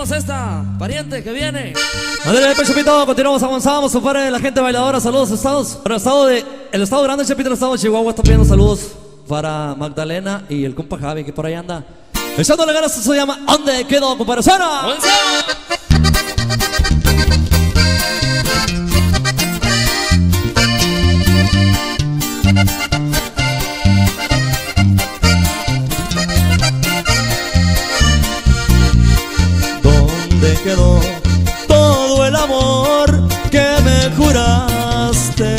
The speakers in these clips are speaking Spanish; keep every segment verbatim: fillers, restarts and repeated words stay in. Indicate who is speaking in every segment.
Speaker 1: dedicamos a esta pariente que viene.
Speaker 2: Andrés de Chapito, continuamos, avanzamos, compadre, la gente bailadora, saludos estados. Para el estado de, el estado grande, Chapito, el estado de Chihuahua está pidiendo saludos para Magdalena y el compa Javi, que por ahí anda echándole ganas. Se llama ¿Dónde quedó, compadre? ¡Suena!
Speaker 3: ¿Dónde quedó todo el amor que me juraste?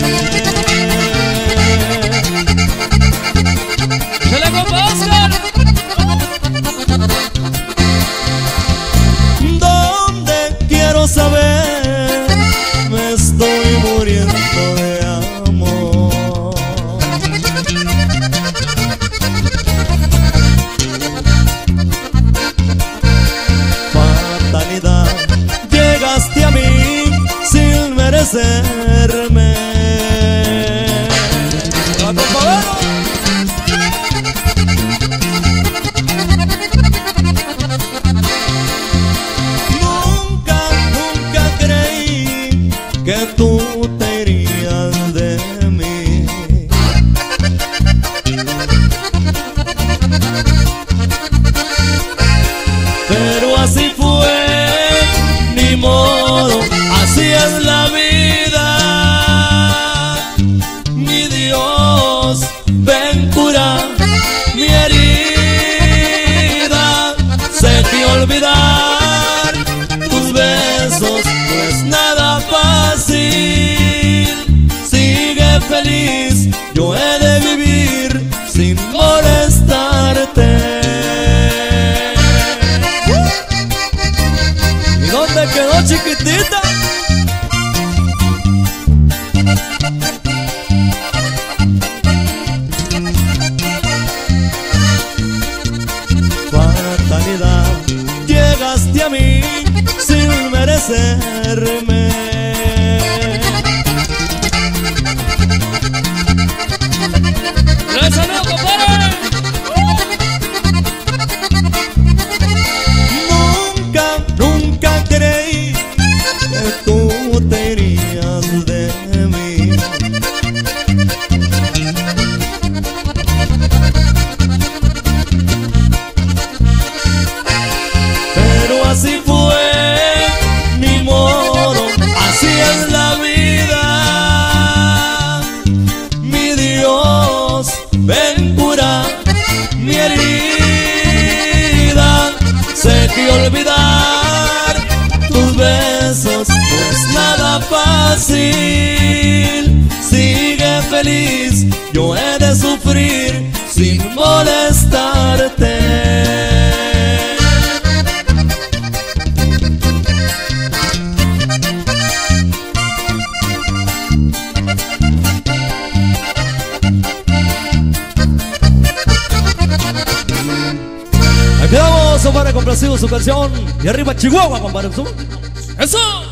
Speaker 1: ¡Se le compa Oscar!
Speaker 3: ¿Dónde quiero saber? Me estoy muriendo de amor. Fatalidad, llegaste a mí sin merecerme. Nunca, nunca creí que tú te irías de mí. Pero así fue, ni modo, así es la vida. Mi Dios, ven cura mi herida. Sé que olvidar tus besos no es nada fácil. Sigue feliz, yo he de vivir sin molestarte. ¿Y dónde quedó, chiquitita? Fatalidad, llegaste a mí sin merecerme.
Speaker 1: ¡Eso no, compadre!
Speaker 3: Nunca, nunca creí que tú te irías de mí. Pero así fue, ni modo, así es la vida. Mi Dios, ven cura mi herida. Sé que olvidar tus besos no es nada fácil. Sigue feliz, yo he de sufrir sin molestarte.
Speaker 2: Aquí vamos, compadre, complacido su canción. Y arriba Chihuahua, compadre.
Speaker 1: ¡Eso!